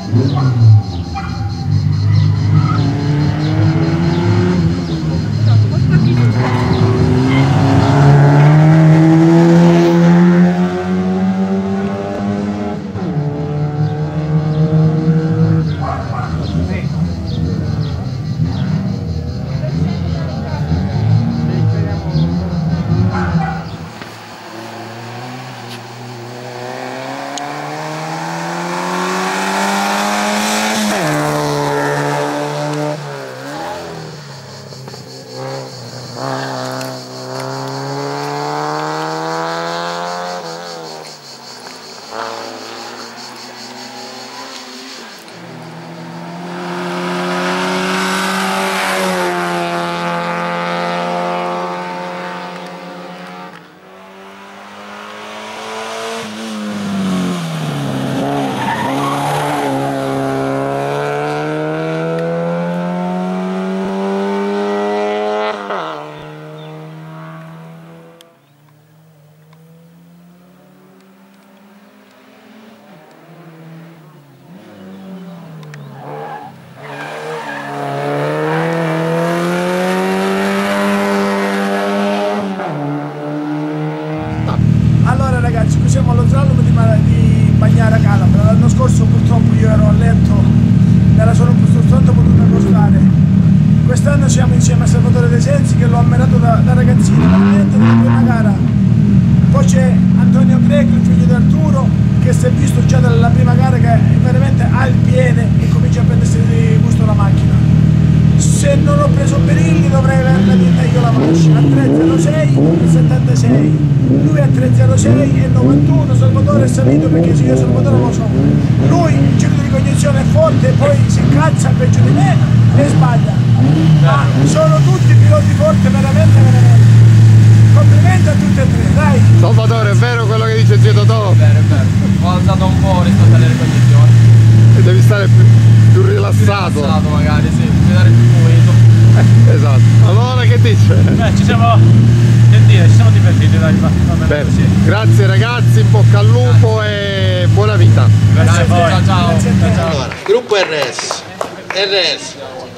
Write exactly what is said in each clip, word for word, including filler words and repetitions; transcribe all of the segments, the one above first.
Siamo allo slalom di, di Bagnara Calabra. L'anno scorso purtroppo io ero a letto, me la sono soltanto potuta accostare. Quest'anno siamo insieme a Salvatore De Sensi, che l'ho ammirato da, da ragazzino, veramente nella prima gara. Poi c'è Antonio Greco, il figlio di Arturo, che si è visto già dalla prima gara che veramente ha il piede e comincia a prendersi di gusto la macchina. Se non ho preso Berilli dovrei averla vinta io la macchina. A tre zero sei e settantasei, lui a tre zero sei e novantuno. Salvatore è salito perché se io Salvatore lo so, lui il giro di ricognizione è forte e poi si incazza peggio di me e sbaglia, ma sono tutti piloti forti, veramente veramente. Complimenti a tutti e tre, dai. Salvatore, è vero quello che dice zio Totò? È vero, è vero, ho alzato un po' rispetto alle ricognizioni e devi stare più, più rilassato. Più rilassato magari, sì, devi dare più fluido. Eh, esatto. Allora che dice? Beh, ci siamo, che dire, ci siamo divertiti, dai, va bene. Sì. Grazie ragazzi, in bocca al lupo. Grazie. E buona vita. Grazie a voi. Ciao ciao. Ciao, ciao. Allora, gruppo R S. R S.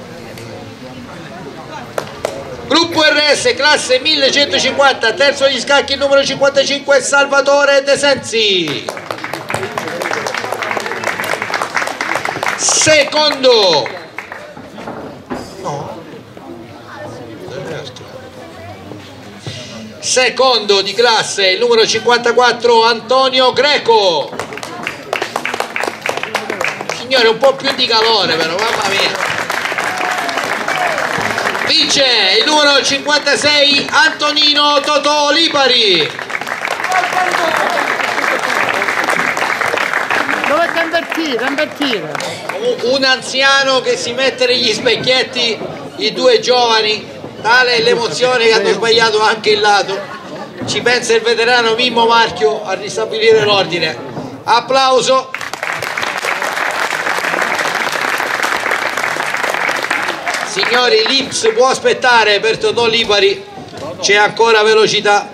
Gruppo R S, classe millecentocinquanta, terzo agli scacchi, numero cinquantacinque, Salvatore De Sensi. Secondo. No. Secondo di classe, il numero cinquantaquattro, Antonio Greco. Signore, un po' più di calore però, mamma mia. Vince il numero cinquantasei, Antonino Totò Lipari. Dovete invertire, invertire. Un anziano che si mette negli specchietti, i due giovani, tale è l'emozione che hanno sbagliato anche il lato. Ci pensa il veterano Mimmo Marchio a ristabilire l'ordine. Applauso. Signori, l'I P S può aspettare per Totò Lipari, c'è ancora velocità.